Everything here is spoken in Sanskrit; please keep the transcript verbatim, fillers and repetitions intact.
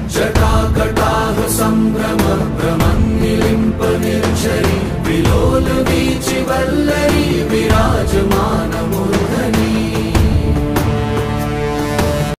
जटाकटाह सम्भ्रम भ्रमन्निलिम्प निर्झरी विलोल वीचि वल्लरी विराजमानम्